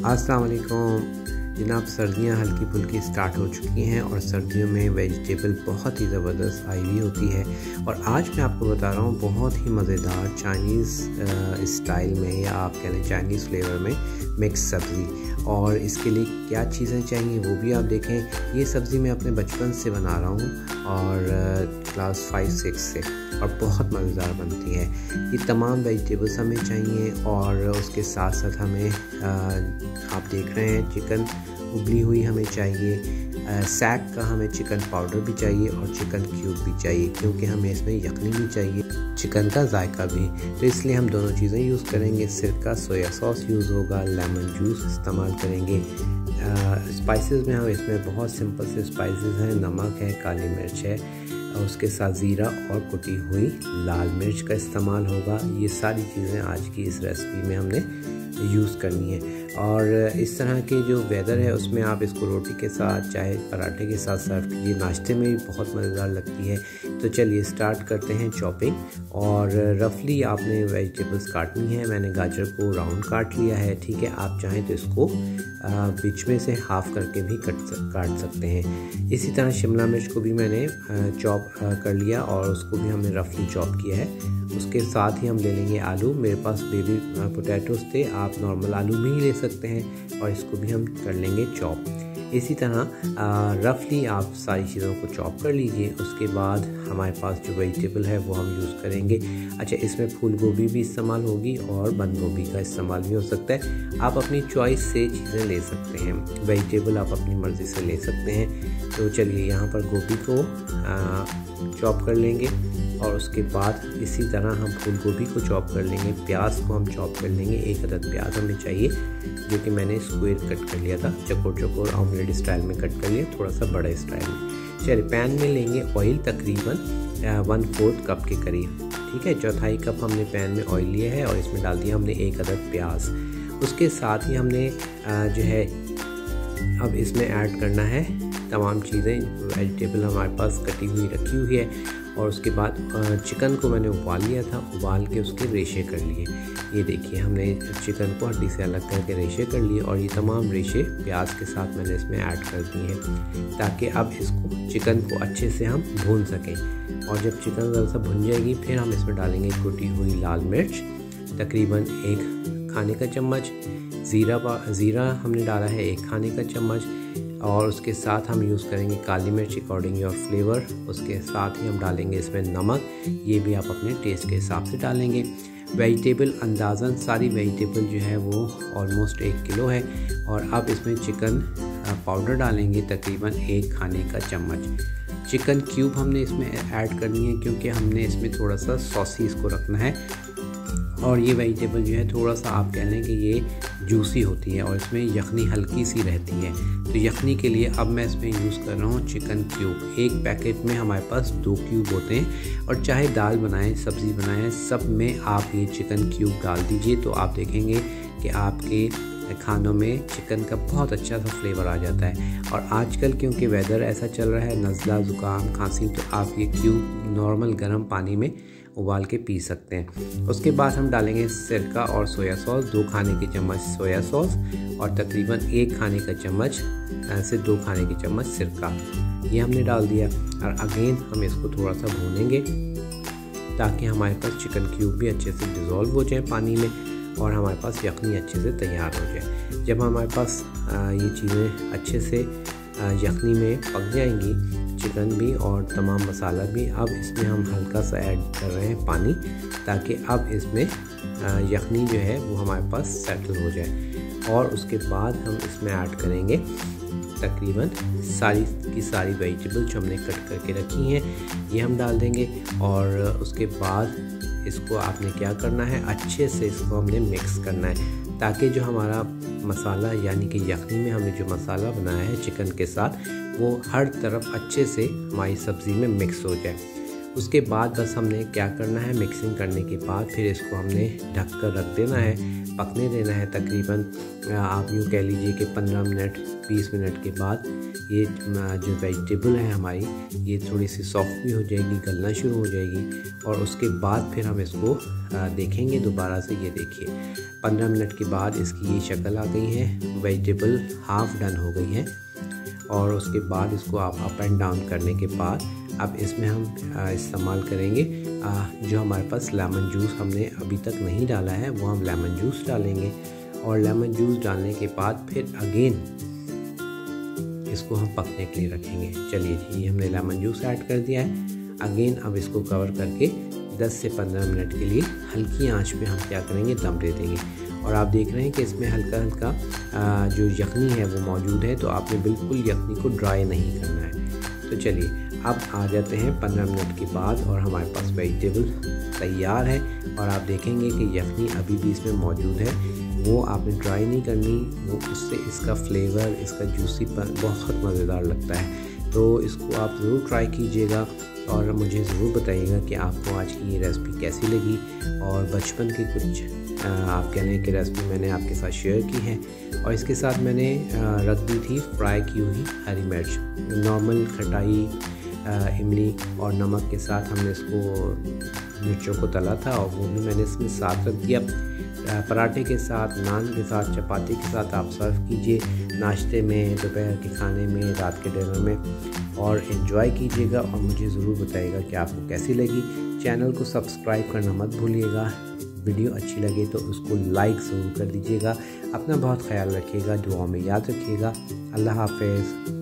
अस्सलाम वालेकुम जनाब। सर्दियां हल्की फुल्की स्टार्ट हो चुकी हैं और सर्दियों में वेजिटेबल बहुत ही ज़बरदस्त आई हुई होती है। और आज मैं आपको बता रहा हूँ बहुत ही मज़ेदार चाइनीज़ स्टाइल में या आप कह लें चाइनीज़ फ्लेवर में मिक्स सब्ज़ी। और इसके लिए क्या चीज़ें चाहिए वो भी आप देखें। ये सब्ज़ी मैं अपने बचपन से बना रहा हूँ और क्लास 5-6 से, और बहुत मज़ेदार बनती है। ये तमाम वेजिटेबल्स हमें चाहिए और उसके साथ साथ हमें आप देख रहे हैं चिकन उबली हुई हमें चाहिए, सैक का हमें चिकन पाउडर भी चाहिए और चिकन क्यूब भी चाहिए, क्योंकि हमें इसमें यखनी भी चाहिए, चिकन का जायका भी। तो इसलिए हम दोनों चीज़ें यूज़ करेंगे। सिरका, सोया सॉस यूज़ होगा, लेमन जूस इस्तेमाल करेंगे। स्पाइसेस में हम इसमें बहुत सिंपल से स्पाइसेस हैं, नमक है, काली मिर्च है, और उसके साथ ज़ीरा और कुटी हुई लाल मिर्च का इस्तेमाल होगा। ये सारी चीज़ें आज की इस रेसिपी में हमने यूज़ करनी है। और इस तरह के जो वेदर है उसमें आप इसको रोटी के साथ चाहे पराठे के साथ सर्व कीजिए, नाश्ते में भी बहुत मज़ेदार लगती है। तो चलिए स्टार्ट करते हैं चॉपिंग। और रफली आपने वेजिटेबल्स काटनी है। मैंने गाजर को राउंड काट लिया है, ठीक है। आप चाहें तो इसको बीच में से हाफ करके भी काट सकते हैं। इसी तरह शिमला मिर्च को भी मैंने चॉप कर लिया और उसको भी हमने रफली चॉप किया है। उसके साथ ही हम ले लेंगे आलू। मेरे पास बेबी पोटैटोस थे, आप नॉर्मल आलू भी ले सकते हैं, और इसको भी हम कर लेंगे चॉप। इसी तरह रफली आप सारी चीज़ों को चॉप कर लीजिए। उसके बाद हमारे पास जो वेजिटेबल है वो हम यूज़ करेंगे। अच्छा, इसमें फूल गोभी भी इस्तेमाल होगी और बंद गोभी का इस्तेमाल भी हो सकता है। आप अपनी चॉइस से चीज़ें ले सकते हैं, वेजिटेबल आप अपनी मर्ज़ी से ले सकते हैं। तो चलिए यहाँ पर गोभी को चॉप कर लेंगे और उसके बाद इसी तरह हम फूल गोभी को चॉप कर लेंगे। प्याज को हम चॉप कर लेंगे। 1 अदद प्याज हमें चाहिए, जो कि मैंने स्क्वायर कट कर लिया था, चकोर ऑमलेट स्टाइल में कट कर लिया, थोड़ा सा बड़े स्टाइल में। चलिए पैन में लेंगे ऑयल तकरीबन 1/4 कप के करीब, ठीक है। 1/4 कप हमने पैन में ऑयल लिया है और इसमें डाल दिया हमने 1 अदद प्याज। उसके साथ ही हमने जो है अब इसमें ऐड करना है तमाम चीज़ें। वेजिटेबल हमारे पास कटी हुई रखी हुई है। और उसके बाद चिकन को मैंने उबाल लिया था, उबाल के उसके रेशे कर लिए। ये देखिए हमने चिकन को हड्डी से अलग करके रेशे कर लिए और ये तमाम रेशे प्याज के साथ मैंने इसमें ऐड कर दिए हैं, ताकि अब इसको चिकन को अच्छे से हम भून सकें। और जब चिकन ज़रा सा भुन जाएगी फिर हम इसमें डालेंगे कुटी हुई लाल मिर्च, तकरीबन 1 खाने का चम्मच। ज़ीरा हमने डाला है 1 खाने का चम्मच। और उसके साथ हम यूज़ करेंगे काली मिर्च अकॉर्डिंग योर फ्लेवर। उसके साथ ही हम डालेंगे इसमें नमक, ये भी आप अपने टेस्ट के हिसाब से डालेंगे। वेजिटेबल अंदाज़न सारी वेजिटेबल जो है वो ऑलमोस्ट 1 किलो है। और अब इसमें चिकन पाउडर डालेंगे तकरीबन 1 खाने का चम्मच। चिकन क्यूब हमने इसमें ऐड करनी है, क्योंकि हमने इसमें थोड़ा सा सॉसी इसको रखना है। और ये वेजिटेबल जो है थोड़ा सा आप कह लें कि ये जूसी होती है और इसमें यखनी हल्की सी रहती है। तो यखनी के लिए अब मैं इसमें यूज़ कर रहा हूँ चिकन क्यूब। 1 पैकेट में हमारे पास 2 क्यूब होते हैं। और चाहे दाल बनाएं, सब्ज़ी बनाएं, सब में आप ये चिकन क्यूब डाल दीजिए, तो आप देखेंगे कि आपके खानों में चिकन का बहुत अच्छा सा फ्लेवर आ जाता है। और आजकल क्योंकि वेदर ऐसा चल रहा है, नज़ला, ज़ुकाम, खांसी, तो आप ये क्यूब नॉर्मल गर्म पानी में उबाल के पी सकते हैं। उसके बाद हम डालेंगे सिरका और सोया सॉस, 2 खाने के चम्मच सोया सॉस और तकरीबन 1 खाने का चम्मच से 2 खाने के चम्मच सिरका, ये हमने डाल दिया। और अगेन हम इसको थोड़ा सा भूनेंगे ताकि हमारे पास चिकन क्यूब भी अच्छे से डिज़ोल्व हो जाए पानी में और हमारे पास यखनी अच्छे से तैयार हो जाए। जब हमारे पास ये चीज़ें अच्छे से यखनी में पक जाएंगी, चिकन भी और तमाम मसाला भी, अब इसमें हम हल्का सा ऐड कर रहे हैं पानी, ताकि अब इसमें यखनी जो है वो हमारे पास सेटल हो जाए। और उसके बाद हम इसमें ऐड करेंगे तकरीबन सारी की सारी वेजिटेबल जो हमने कट करके रखी हैं, ये हम डाल देंगे। और उसके बाद इसको आपने क्या करना है, अच्छे से इसको हमने मिक्स करना है, ताकि जो हमारा मसाला यानी कि यखनी में हमने जो मसाला बनाया है चिकन के साथ, वो हर तरफ अच्छे से हमारी सब्ज़ी में मिक्स हो जाए। उसके बाद बस हमने क्या करना है, मिक्सिंग करने के बाद फिर इसको हमने ढक कर रख देना है, पकने देना है। तकरीबन आप यूँ कह लीजिए कि 15 मिनट 20 मिनट के बाद ये जो वेजिटेबल है हमारी ये थोड़ी सी सॉफ्ट भी हो जाएगी, गलना शुरू हो जाएगी। और उसके बाद फिर हम इसको देखेंगे दोबारा से। ये देखिए 15 मिनट के बाद इसकी ये शक्ल आ गई है, वेजिटेबल हाफ़ डन हो गई है। और उसके बाद इसको आप अप एंड डाउन करने के बाद अब इसमें हम इस्तेमाल करेंगे जो हमारे पास लेमन जूस हमने अभी तक नहीं डाला है, वो हम लेमन जूस डालेंगे। और लेमन जूस डालने के बाद फिर अगेन इसको हम पकने के लिए रखेंगे। चलिए जी, हमने लेमन जूस ऐड कर दिया है। अगेन अब इसको कवर करके 10 से 15 मिनट के लिए हल्की आंच पे हम क्या करेंगे, दम दे देंगे। और आप देख रहे हैं कि इसमें हल्का हल्का जो यखनी है वो मौजूद है, तो आपने बिल्कुल यखनी को ड्राई नहीं करना है। तो चलिए अब आ जाते हैं 15 मिनट के बाद और हमारे पास वेजिटेबल तैयार है। और आप देखेंगे कि यखनी अभी भी इसमें मौजूद है, वो आपने ड्राई नहीं करनी, वो उससे इसका फ्लेवर, इसका जूसीपन बहुत मज़ेदार लगता है। तो इसको आप ज़रूर ट्राई कीजिएगा और मुझे ज़रूर बताइएगा कि आपको आज की ये रेसिपी कैसी लगी। और बचपन की कुछ आप कहने की रेसिपी मैंने आपके साथ शेयर की है। और इसके साथ मैंने रख दी थी फ्राई की हुई हरी मिर्च, नॉर्मल खटाई इमली और नमक के साथ हमने इसको मिर्चों को तला था और वो भी मैंने इसमें साथ रख दिया। पराठे के साथ, नान के साथ, चपाती के साथ आप सर्व कीजिए, नाश्ते में, दोपहर के खाने में, रात के डिनर में। और एंजॉय कीजिएगा और मुझे ज़रूर बताइएगा कि आपको कैसी लगी। चैनल को सब्सक्राइब करना मत भूलिएगा। वीडियो अच्छी लगे तो उसको लाइक ज़रूर कर दीजिएगा। अपना बहुत ख्याल रखिएगा, दुआ में याद रखिएगा। अल्लाह हाफ़िज़।